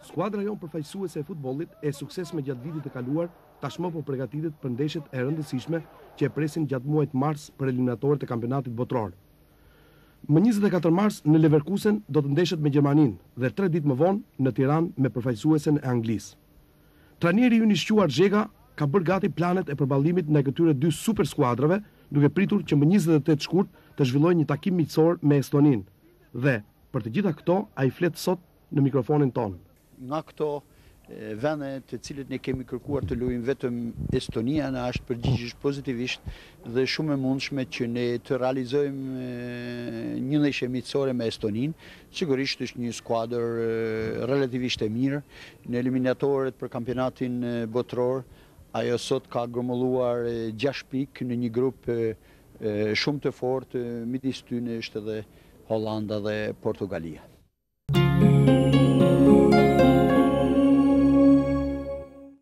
Skuadra jonë përfaqësuese e futbollit e suksesshme gjatë vitit të kaluar, tashmë po përgatitet për ndeshjet e rëndësishme që e presin gjatë muajit mars për eliminatoret e kampionatit botëror. Më 24 mars në Leverkusen do të ndeshet me Gjermaninë dhe 3 ditë më vonë në Tiranë me përfaqësuesen e Anglisë. Trajneri Medin Zhega ka bërë gati planet e përballimit ndaj këtyre dy super skuadrave, duke pritur që më 28 shkurt të zhvillojë një takim miqësor me Estoninë. Dhe për të gjitha këto ai flet sot në mikrofonin ton. Nga këto vende të cilët ne kemi kërkuar të luajmë vetëm Estonia na është përgjigjesh pozitivisht dhe shumë e mundshme që ne të realizojmë një ndeshje miqësore me Estoninë. Sigurisht është një skuadër relativisht e mirë në eliminatoret për kampionatin botëror. Ajo sot ka grumulluar 6 pikë në një grup shumë të fortë, midis tyre është edhe Hollanda dhe Portugalia.